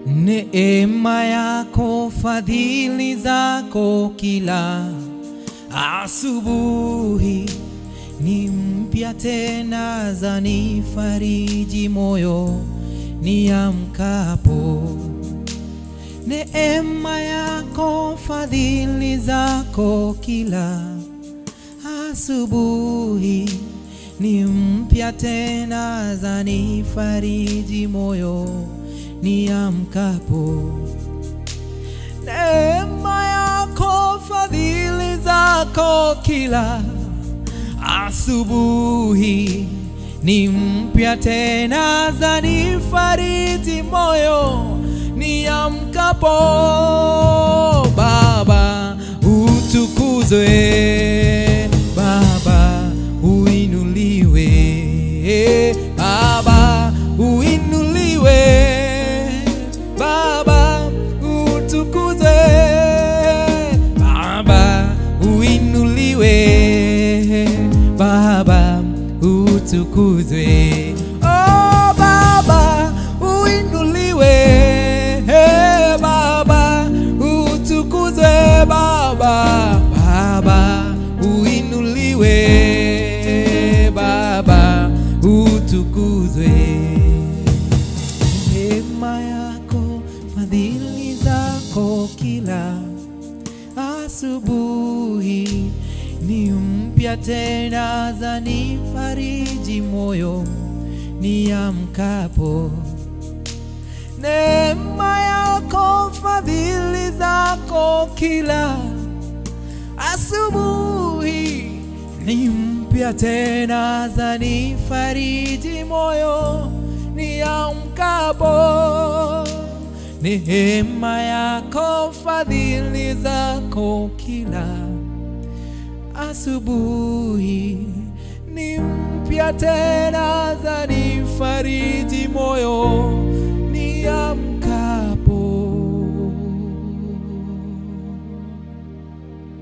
Neema yako, fadhili zako kila asubuhi ni mpya tena, zanifariji moyo niamkapo. Neema yako, fadhili zako kila asubuhi ni mpya tena, zanifariji moyo niamkapo. Neema yako, fadhili zako kila asubuhi ni mpya tena, zanifariji moyo niamkapo. Baba utukuzwe, Baba uinuliwe, Baba uinuliwe, Baba utukuzwe, Baba uinuliwe, Baba utukuzwe. Oh Baba uinuliwe, Baba utukuzwe, Baba, Baba uinuliwe, Baba utukuzwe. Neema yako, fadhili zako kila asubuhi ni mpya tena, zanifariji moyo niamkapo. Neema yako, fadhili zako kila asubuhi ni mpya tena, zanifariji moyo niamkapo. Neema yako, fadhili zako kila asubuhi ni mpya tena, zanifariji moyo